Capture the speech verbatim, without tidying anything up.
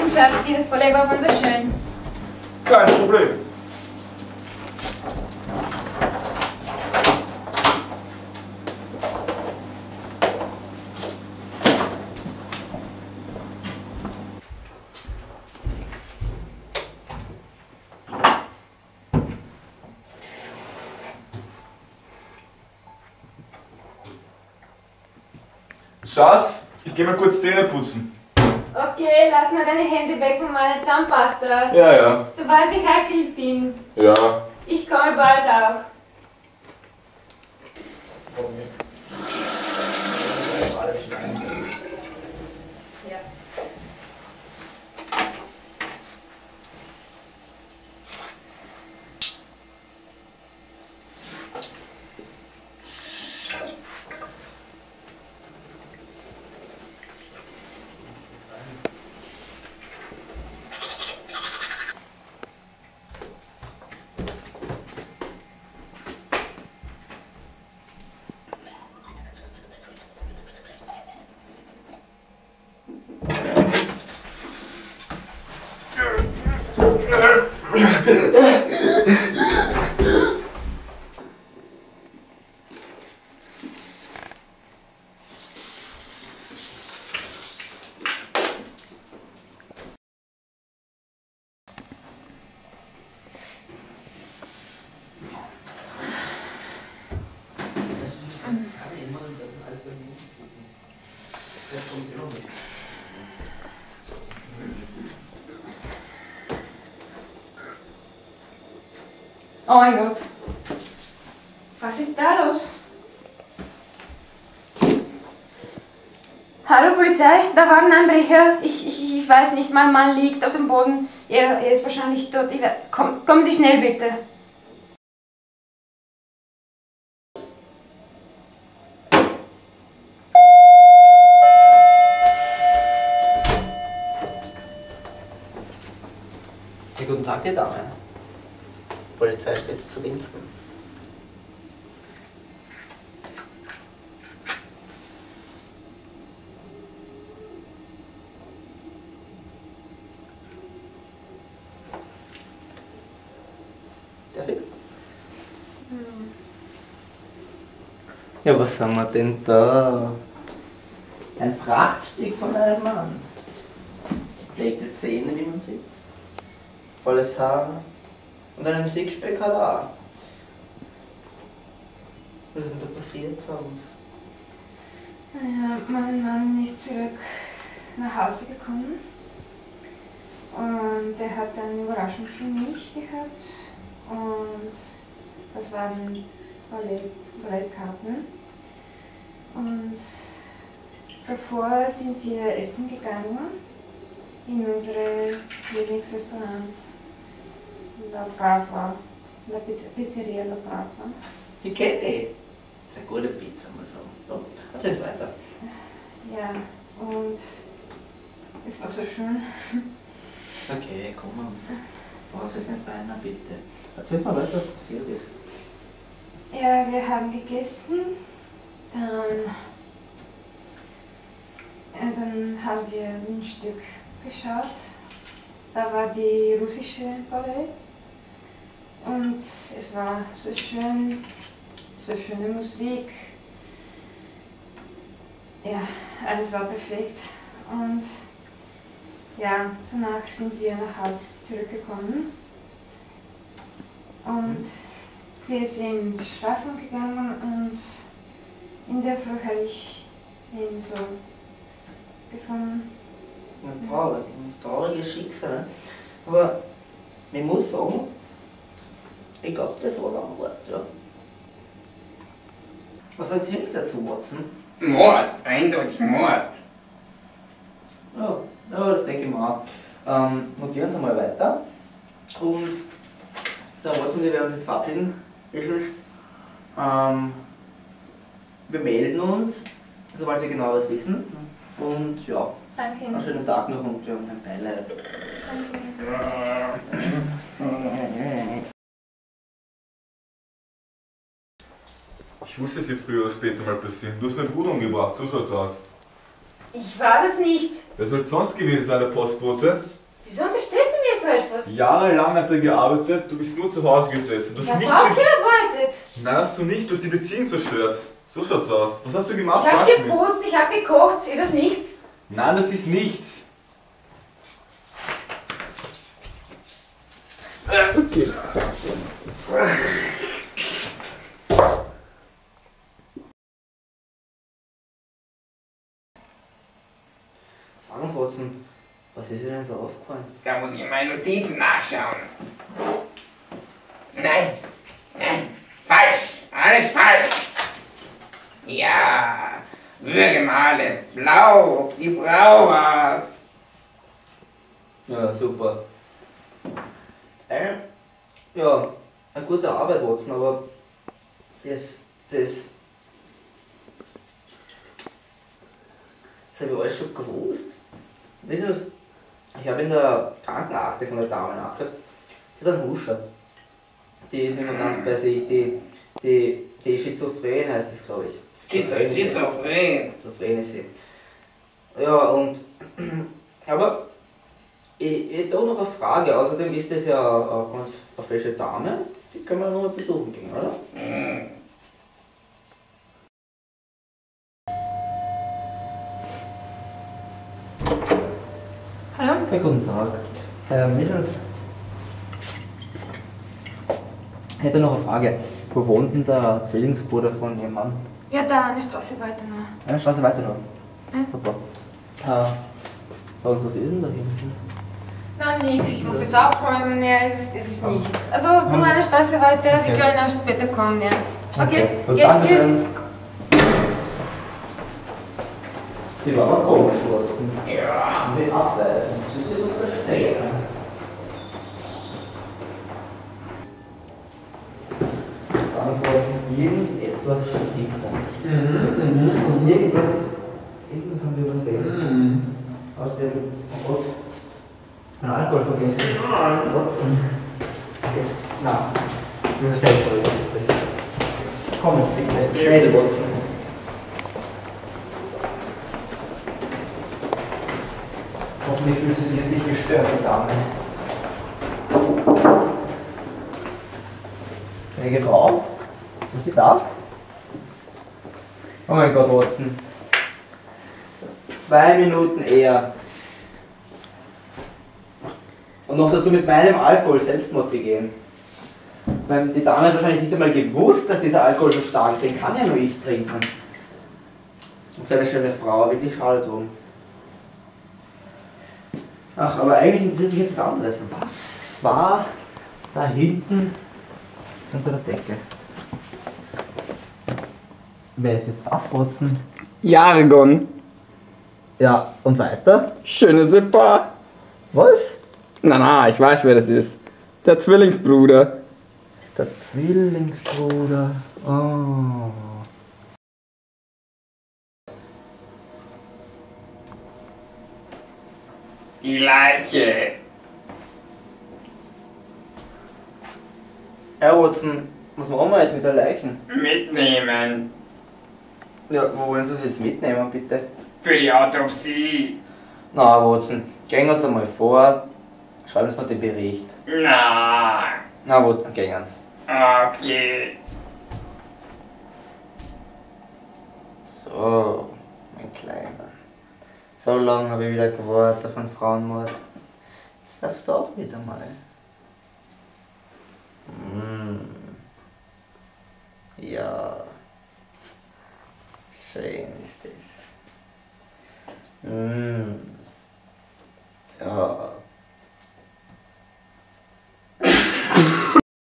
Übrigens, Schatzi, das Ballet war wunderschön. Kein Problem. Schatz, ich geh mal kurz Zähne putzen. Okay, lass mal deine Hände weg von meiner Zahnpasta. Ja, ja. Du weißt, wie heikel ich bin. Ja. Ich komme bald auch. Ja. Oh mein Gott. Was ist da los? Hallo Polizei, da war ein Einbrecher. Ich, ich, ich weiß nicht, mein Mann liegt auf dem Boden. Er, er ist wahrscheinlich tot. Ich, komm, kommen Sie schnell bitte. Ja, guten Tag, die Dame. Die Polizei steht zu Diensten. Darf ich? Hm. Ja, was haben wir denn da? Ein Prachtstück von einem Mann. Gepflegte Zähne, wie man sieht. Volles Haar. Und einen Sixpack hat er auch. Was ist denn da passiert sonst? Ja, mein Mann ist zurück nach Hause gekommen. Und er hat eine Überraschung für mich gehabt. Und das waren Ballett, Ballettkarten. Und davor sind wir essen gegangen in unsere Lieblingsrestaurant La Prava, La Pizzeria La Prava. Die kenne ich. Das ist eine gute Pizza, muss ich sagen. So, erzähl's weiter. Ja, und es war so schön. Okay, komm uns. Was ist nicht weiter, bitte? Erzähl mal weiter, was passiert ist. Ja, wir haben gegessen, dann, ja, dann haben wir ein Stück geschaut. Da war die russische Ballett und es war so schön, so schöne Musik. Ja, alles war perfekt und ja, danach sind wir nach Hause zurückgekommen und wir sind schlafen gegangen und in der Früh habe ich ihn so gefunden. Ein traurig, ein trauriges Schicksal. Aber ich muss sagen, ich glaube, das war ein Mord, ja. Was erzählst du dazu, Watson? Mord, eindeutig Mord. Ja, ja, das denke ich mir auch. Ähm, notieren Sie mal weiter. Und der Watson, wir werden uns jetzt verabschieden. Ähm, wir melden uns, sobald wir genaueres wissen. Und ja, Danke. einen schönen Tag noch und wir haben ein Beileid. Ich wusste, es wird früher oder später mal passieren. Du hast meinen Bruder umgebracht, so schaut's aus. Ich war das nicht. Wer soll es sonst gewesen sein, der Postbote? Wieso unterstellst du mir so etwas? Jahrelang hat er gearbeitet, du bist nur zu Hause gesessen. Du Ich hast habe nichts auch für... gearbeitet. Nein, hast du nicht, du hast die Beziehung zerstört. So schaut's aus. Was hast du gemacht? Ich habe Sag's mir. geputzt, ich habe gekocht. Ist das nichts? Nein, das ist nichts. Okay. Sagen Sie, Watson, was ist Ihnen so aufgefallen? Da muss ich in meinen Notizen nachschauen. Nein, nein, falsch, alles falsch. Ja, Würgemale, blau, die Frau war's. Ja, super. Äh, ja, eine gute Arbeit, Watson, aber das, das, das habe ich alles schon gewusst. Wissen Sie, ich habe in der Krankenakte von der Dame nachgeschaut, die hat einen Huscher. Die ist immer ganz bei sich, die, die, die Schizophren heißt das, glaube ich. Schizophren. Schizophren ist sie. Ja, und, aber ich, ich habe noch eine Frage, außerdem ist das ja eine ganz eine fesche Dame, die können wir noch mal besuchen gehen, oder? Mm. Hallo? Ja, guten Tag. Ähm, wissen Sie, ich hätte noch eine Frage. Wo wohnt denn der Zwillingsbruder von Ihrem Mann? Ja, da eine Straße weiter noch. Eine Straße weiter noch. Ja. Super. Äh, sagen Sie, was ist denn da hinten? Nein, nix. Ich muss jetzt aufräumen. Ja, es ist, es ist nichts. Also, nur eine Straße weiter. Sie Okay. können auch später kommen, ja. Okay, Gut, okay, danke tschüss. schön. Die war aber komisch, Watson. Ja. Mit Abweisen. Das ist das verstehen. Sagen Sie, Watson, irgendetwas stimmt da nicht. Und irgendwas, irgendwas haben wir übersehen. Außerdem, oh Gott, mein Alkohol vergessen. Watson. Jetzt, na, ich muss schnell zurück. Das, komm jetzt bitte, schnell, Watson. Hoffentlich fühlt sie sich jetzt nicht gestört, die Dame. Gnädige Frau? Sind Sie da? Oh mein Gott, Watson. Zwei Minuten eher. Und noch dazu mit meinem Alkohol Selbstmord begehen. Weil die Dame hat wahrscheinlich nicht einmal gewusst, dass dieser Alkohol so stark ist. Den kann ja nur ich trinken. Und so eine schöne Frau, wirklich schade drum. Ach, aber eigentlich interessiert mich etwas anderes. Was war da hinten unter der Decke? Wer ist jetzt das, Watson? Jargon. Ja, und weiter? Schöne Zipper. Was? Na, na, ich weiß, wer das ist. Der Zwillingsbruder. Der Zwillingsbruder. Oh. Die Leiche. Ja, Watson, was machen wir jetzt mit der Leichen? Mitnehmen. Ja, wo wollen Sie es jetzt mitnehmen, bitte? Für die Autopsie. Na, Watson, gehen wir uns einmal vor. Schreiben Sie mir den Bericht. Na, Na, Watson, gehen Sie. okay. So, mein Kleiner. So lange habe ich wieder gewartet auf einen Frauenmord. Jetzt darfst du auch wieder mal. Mm. Ja. Schön ist das. Mm. Ja.